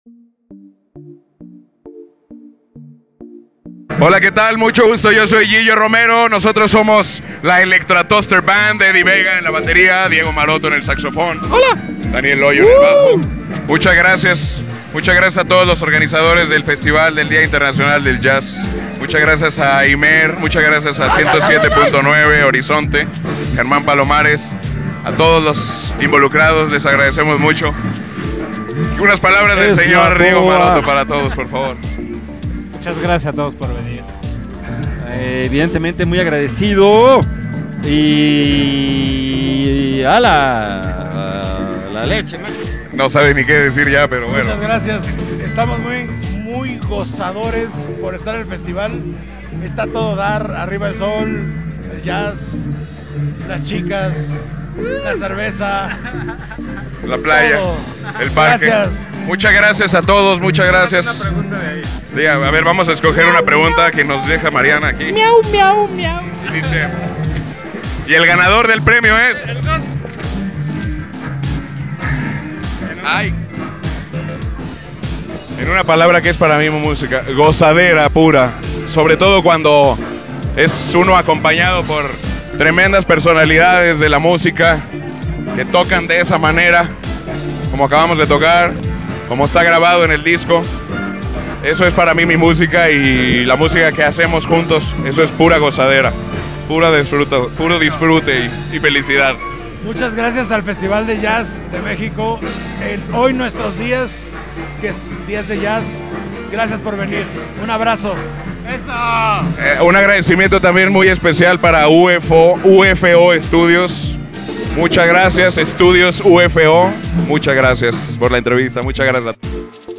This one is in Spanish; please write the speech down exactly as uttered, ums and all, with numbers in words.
Hola, ¿qué tal? Mucho gusto, yo soy Gillo Romero. Nosotros somos la Electra Toaster Band, Eddie Vega en la batería, Diego Maroto en el saxofón. ¡Hola! Daniel Loyo en el bajo. Muchas gracias, muchas gracias a todos los organizadores del Festival del Día Internacional del Jazz. Muchas gracias a Imer, muchas gracias a ciento siete punto nueve Horizonte, Germán Palomares, a todos los involucrados, les agradecemos mucho. Unas palabras del señor Diego Maroto para todos, por favor. Muchas gracias a todos por venir. Eh, evidentemente muy agradecido. Y a la, a la leche, man. No sabe ni qué decir ya, pero bueno. Muchas gracias. Estamos muy, muy gozadores por estar en el festival. Está todo dar, arriba el sol, el jazz, las chicas, la cerveza, la playa, todo. El parque. Gracias. Muchas gracias a todos, muchas gracias. Una pregunta de ahí. Diga, a ver, vamos a escoger una pregunta que nos deja Mariana aquí. Miau, miau, miau. Y dice, y el ganador del premio es... Ay. En una palabra que es para mí música, gozadera pura. Sobre todo cuando es uno acompañado por tremendas personalidades de la música que tocan de esa manera, como acabamos de tocar, como está grabado en el disco. Eso es para mí mi música y la música que hacemos juntos, eso es pura gozadera, pura disfruta, puro disfrute y, y felicidad. Muchas gracias al Festival de Jazz de México, en hoy nuestros días, que es días de jazz. Gracias por venir. Un abrazo. ¡Eso! Eh, un agradecimiento también muy especial para U F O, U F O Estudios. Muchas gracias, Estudios U F O. Muchas gracias por la entrevista. Muchas gracias a todos.